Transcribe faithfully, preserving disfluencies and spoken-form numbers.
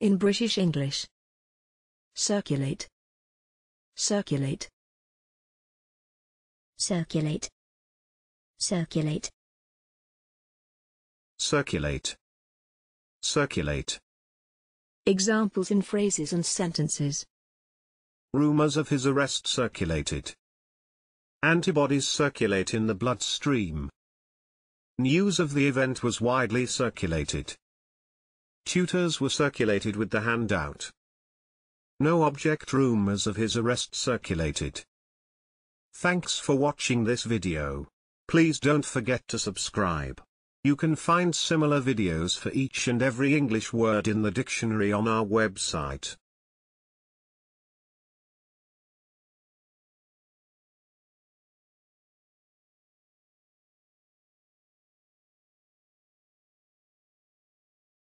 In British English. Circulate. Circulate. Circulate. Circulate. Circulate. Circulate. Examples in phrases and sentences. Rumors of his arrest circulated. Antibodies circulate in the bloodstream. News of the event was widely circulated. Tutors were circulated with the handout. No object rumors of his arrest circulated. Thanks for watching this video. Please don't forget to subscribe. You can find similar videos for each and every English word in the dictionary on our website.